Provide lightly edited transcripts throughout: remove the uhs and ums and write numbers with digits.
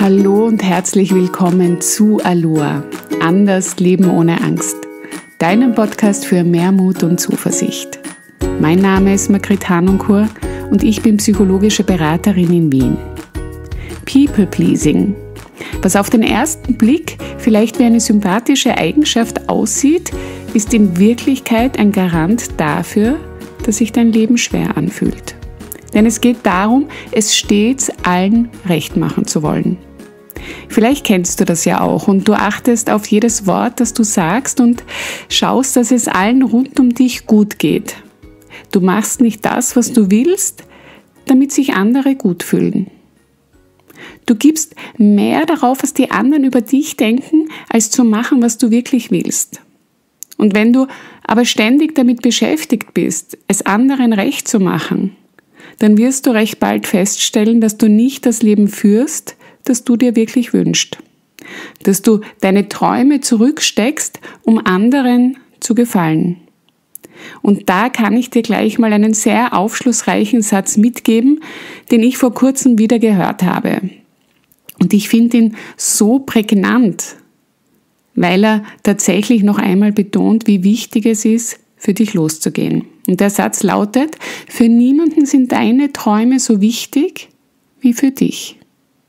Hallo und herzlich willkommen zu Aloha, anders leben ohne Angst, deinem Podcast für mehr Mut und Zuversicht. Mein Name ist Margrit Hanunkur und ich bin psychologische Beraterin in Wien. People Pleasing, was auf den ersten Blick vielleicht wie eine sympathische Eigenschaft aussieht, ist in Wirklichkeit ein Garant dafür, dass sich dein Leben schwer anfühlt. Denn es geht darum, es stets allen recht machen zu wollen. Vielleicht kennst du das ja auch und du achtest auf jedes Wort, das du sagst und schaust, dass es allen rund um dich gut geht. Du machst nicht das, was du willst, damit sich andere gut fühlen. Du gibst mehr darauf, was die anderen über dich denken, als zu machen, was du wirklich willst. Und wenn du aber ständig damit beschäftigt bist, es anderen recht zu machen, dann wirst du recht bald feststellen, dass du nicht das Leben führst, das du dir wirklich wünschst. Dass du deine Träume zurücksteckst, um anderen zu gefallen. Und da kann ich dir gleich mal einen sehr aufschlussreichen Satz mitgeben, den ich vor kurzem wieder gehört habe. Und ich finde ihn so prägnant, weil er tatsächlich noch einmal betont, wie wichtig es ist, für dich loszugehen. Und der Satz lautet: Für niemanden sind deine Träume so wichtig wie für dich.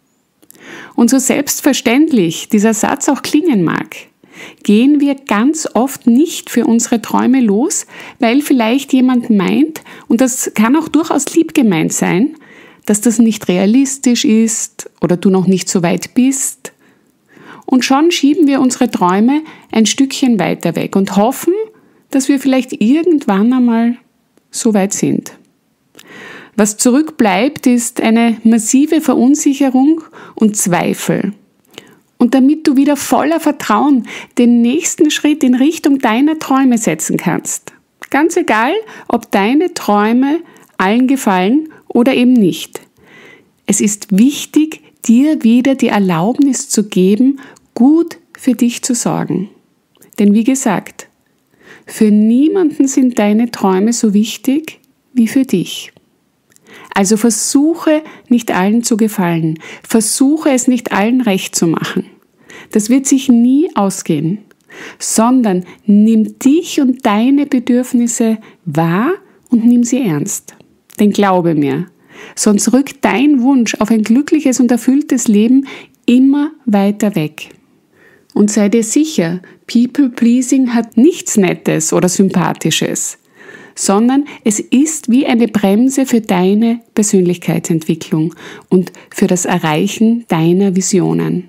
Und so selbstverständlich dieser Satz auch klingen mag, gehen wir ganz oft nicht für unsere Träume los, weil vielleicht jemand meint, und das kann auch durchaus lieb gemeint sein, dass das nicht realistisch ist oder du noch nicht so weit bist. Und schon schieben wir unsere Träume ein Stückchen weiter weg und hoffen, dass wir vielleicht irgendwann einmal so weit sind. Was zurückbleibt, ist eine massive Verunsicherung und Zweifel. Und damit du wieder voller Vertrauen den nächsten Schritt in Richtung deiner Träume setzen kannst, ganz egal, ob deine Träume allen gefallen oder eben nicht. Es ist wichtig, dir wieder die Erlaubnis zu geben, gut für dich zu sorgen. Denn wie gesagt, für niemanden sind deine Träume so wichtig wie für dich. Also versuche nicht allen zu gefallen. Versuche es nicht allen recht zu machen. Das wird sich nie ausgehen. Sondern nimm dich und deine Bedürfnisse wahr und nimm sie ernst. Denn glaube mir, sonst rückt dein Wunsch auf ein glückliches und erfülltes Leben immer weiter weg. Und sei dir sicher, People-Pleasing hat nichts Nettes oder Sympathisches, sondern es ist wie eine Bremse für deine Persönlichkeitsentwicklung und für das Erreichen deiner Visionen.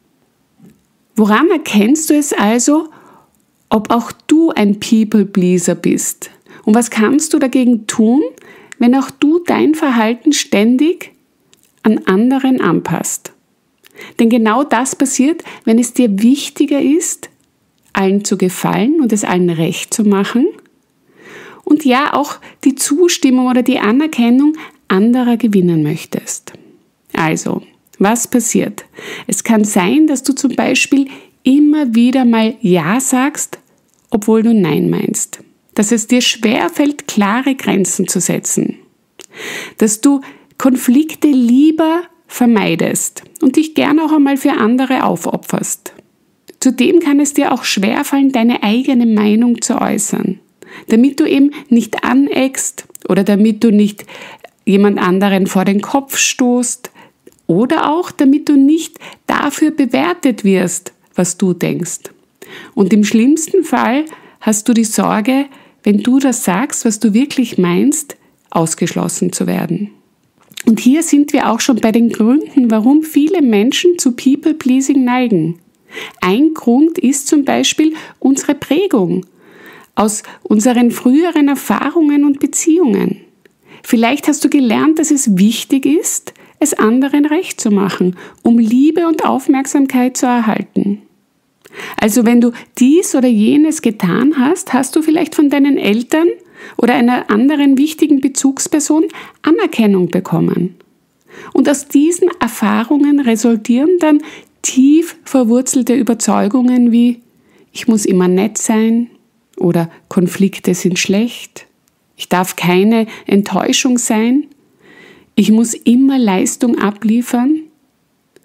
Woran erkennst du es also, ob auch du ein People-Pleaser bist? Und was kannst du dagegen tun, wenn auch du dein Verhalten ständig an anderen anpasst? Denn genau das passiert, wenn es dir wichtiger ist, allen zu gefallen und es allen recht zu machen und ja auch die Zustimmung oder die Anerkennung anderer gewinnen möchtest. Also, was passiert? Es kann sein, dass du zum Beispiel immer wieder mal Ja sagst, obwohl du Nein meinst. Dass es dir schwerfällt, klare Grenzen zu setzen. Dass du Konflikte lieber vermeidest und dich gern auch einmal für andere aufopferst. Zudem kann es dir auch schwerfallen, deine eigene Meinung zu äußern, damit du eben nicht aneckst oder damit du nicht jemand anderen vor den Kopf stoßt oder auch damit du nicht dafür bewertet wirst, was du denkst. Und im schlimmsten Fall hast du die Sorge, wenn du das sagst, was du wirklich meinst, ausgeschlossen zu werden. Und hier sind wir auch schon bei den Gründen, warum viele Menschen zu People-Pleasing neigen. Ein Grund ist zum Beispiel unsere Prägung aus unseren früheren Erfahrungen und Beziehungen. Vielleicht hast du gelernt, dass es wichtig ist, es anderen recht zu machen, um Liebe und Aufmerksamkeit zu erhalten. Also wenn du dies oder jenes getan hast, hast du vielleicht von deinen Eltern oder einer anderen wichtigen Bezugsperson Anerkennung bekommen. Und aus diesen Erfahrungen resultieren dann tief verwurzelte Überzeugungen wie: Ich muss immer nett sein oder Konflikte sind schlecht, ich darf keine Enttäuschung sein, ich muss immer Leistung abliefern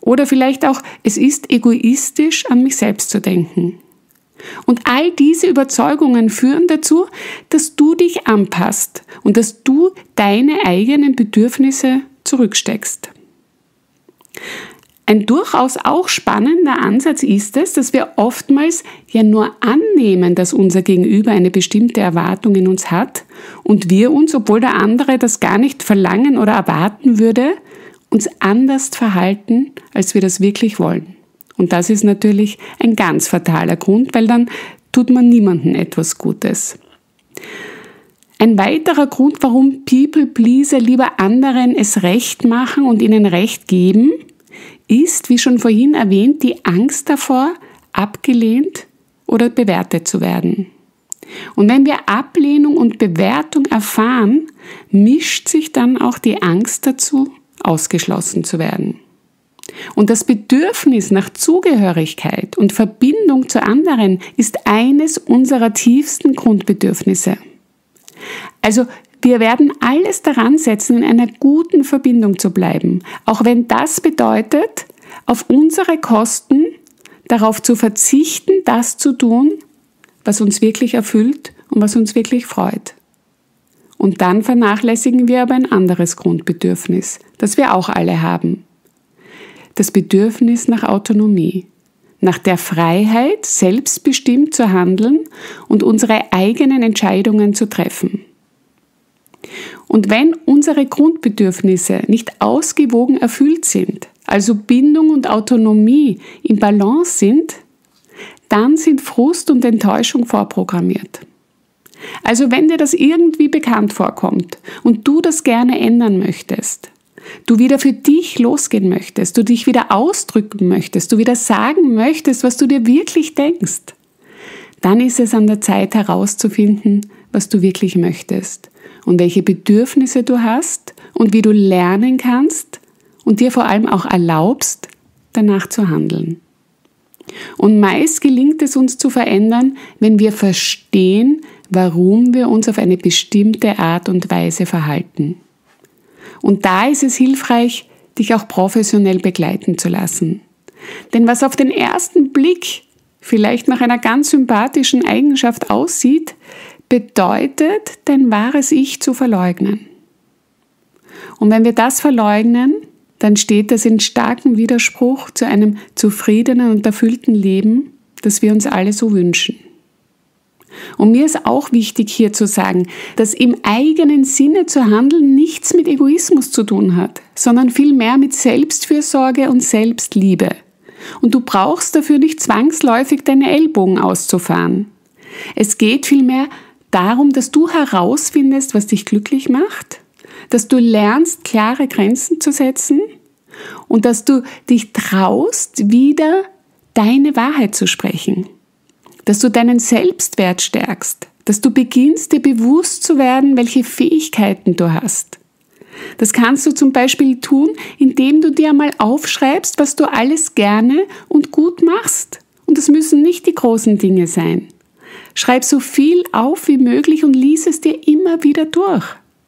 Oder vielleicht auch, es ist egoistisch, an mich selbst zu denken. Und all diese Überzeugungen führen dazu, dass du dich anpasst und dass du deine eigenen Bedürfnisse zurücksteckst. Ein durchaus auch spannender Ansatz ist es, dass wir oftmals ja nur annehmen, dass unser Gegenüber eine bestimmte Erwartung in uns hat und wir uns, obwohl der andere das gar nicht verlangen oder erwarten würde, uns anders verhalten, als wir das wirklich wollen. Und das ist natürlich ein ganz fataler Grund, weil dann tut man niemandem etwas Gutes. Ein weiterer Grund, warum People-Pleaser lieber anderen es recht machen und ihnen Recht geben, ist, wie schon vorhin erwähnt, die Angst davor, abgelehnt oder bewertet zu werden. Und wenn wir Ablehnung und Bewertung erfahren, mischt sich dann auch die Angst dazu, ausgeschlossen zu werden. Und das Bedürfnis nach Zugehörigkeit und Verbindung zu anderen ist eines unserer tiefsten Grundbedürfnisse. Also wir werden alles daran setzen, in einer guten Verbindung zu bleiben, auch wenn das bedeutet, auf unsere Kosten darauf zu verzichten, das zu tun, was uns wirklich erfüllt und was uns wirklich freut. Und dann vernachlässigen wir aber ein anderes Grundbedürfnis, das wir auch alle haben. Das Bedürfnis nach Autonomie, nach der Freiheit, selbstbestimmt zu handeln und unsere eigenen Entscheidungen zu treffen. Und wenn unsere Grundbedürfnisse nicht ausgewogen erfüllt sind, also Bindung und Autonomie im Balance sind, dann sind Frust und Enttäuschung vorprogrammiert. Also wenn dir das irgendwie bekannt vorkommt und du das gerne ändern möchtest, du wieder für dich losgehen möchtest, du dich wieder ausdrücken möchtest, du wieder sagen möchtest, was du dir wirklich denkst, dann ist es an der Zeit herauszufinden, was du wirklich möchtest und welche Bedürfnisse du hast und wie du lernen kannst und dir vor allem auch erlaubst, danach zu handeln. Und meist gelingt es uns zu verändern, wenn wir verstehen, warum wir uns auf eine bestimmte Art und Weise verhalten. Und da ist es hilfreich, dich auch professionell begleiten zu lassen. Denn was auf den ersten Blick vielleicht nach einer ganz sympathischen Eigenschaft aussieht, bedeutet, dein wahres Ich zu verleugnen. Und wenn wir das verleugnen, dann steht das in starkem Widerspruch zu einem zufriedenen und erfüllten Leben, das wir uns alle so wünschen. Und mir ist auch wichtig hier zu sagen, dass im eigenen Sinne zu handeln nichts mit Egoismus zu tun hat, sondern vielmehr mit Selbstfürsorge und Selbstliebe. Und du brauchst dafür nicht zwangsläufig deine Ellbogen auszufahren. Es geht vielmehr darum, dass du herausfindest, was dich glücklich macht, dass du lernst, klare Grenzen zu setzen und dass du dich traust, wieder deine Wahrheit zu sprechen. Dass du deinen Selbstwert stärkst, dass du beginnst, dir bewusst zu werden, welche Fähigkeiten du hast. Das kannst du zum Beispiel tun, indem du dir einmal aufschreibst, was du alles gerne und gut machst. Und das müssen nicht die großen Dinge sein. Schreib so viel auf wie möglich und lies es dir immer wieder durch.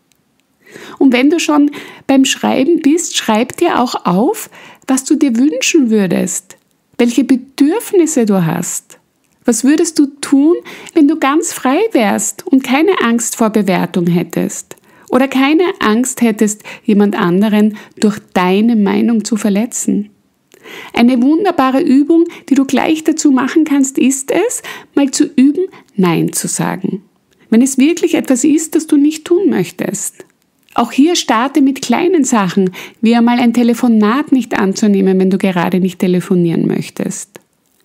Und wenn du schon beim Schreiben bist, schreib dir auch auf, was du dir wünschen würdest, welche Bedürfnisse du hast. Was würdest du tun, wenn du ganz frei wärst und keine Angst vor Bewertung hättest? Oder keine Angst hättest, jemand anderen durch deine Meinung zu verletzen? Eine wunderbare Übung, die du gleich dazu machen kannst, ist es, mal zu üben, Nein zu sagen. Wenn es wirklich etwas ist, das du nicht tun möchtest. Auch hier starte mit kleinen Sachen, wie einmal ein Telefonat nicht anzunehmen, wenn du gerade nicht telefonieren möchtest.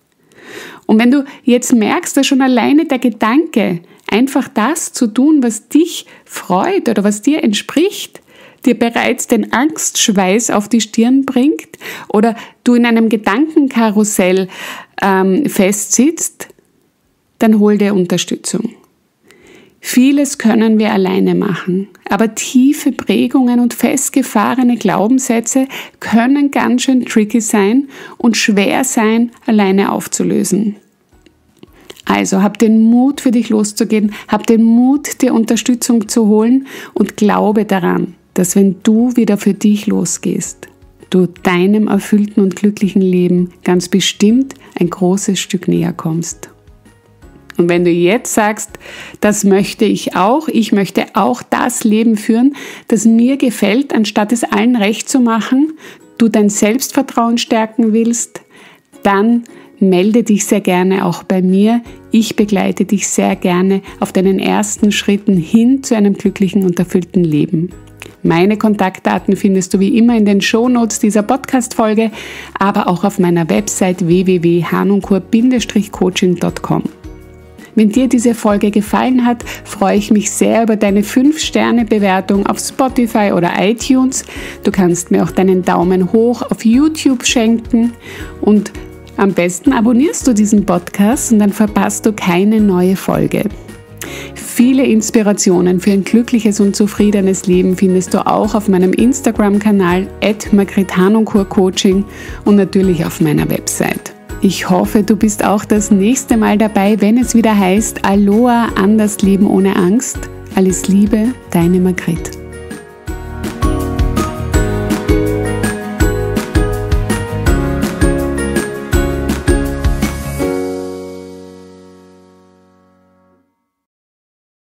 Und wenn du jetzt merkst, dass schon alleine der Gedanke, einfach das zu tun, was dich freut oder was dir entspricht, dir bereits den Angstschweiß auf die Stirn bringt oder du in einem Gedankenkarussell festsitzt, dann hol dir Unterstützung. Vieles können wir alleine machen, aber tiefe Prägungen und festgefahrene Glaubenssätze können ganz schön tricky sein und schwer sein, alleine aufzulösen. Also hab den Mut, für dich loszugehen, hab den Mut, dir Unterstützung zu holen und glaube daran, dass wenn du wieder für dich losgehst, du deinem erfüllten und glücklichen Leben ganz bestimmt ein großes Stück näher kommst. Und wenn du jetzt sagst, das möchte ich möchte auch das Leben führen, das mir gefällt, anstatt es allen recht zu machen, du dein Selbstvertrauen stärken willst, dann melde dich sehr gerne auch bei mir. Ich begleite dich sehr gerne auf deinen ersten Schritten hin zu einem glücklichen und erfüllten Leben. Meine Kontaktdaten findest du wie immer in den Shownotes dieser Podcast-Folge, aber auch auf meiner Website www.hanunkur-coaching.com. Wenn dir diese Folge gefallen hat, freue ich mich sehr über deine 5-Sterne-Bewertung auf Spotify oder iTunes. Du kannst mir auch deinen Daumen hoch auf YouTube schenken und am besten abonnierst du diesen Podcast und dann verpasst du keine neue Folge. Viele Inspirationen für ein glückliches und zufriedenes Leben findest du auch auf meinem Instagram-Kanal @margrethanunkur-coaching und natürlich auf meiner Website. Ich hoffe, du bist auch das nächste Mal dabei, wenn es wieder heißt Aloha, anders leben ohne Angst. Alles Liebe, deine Margret.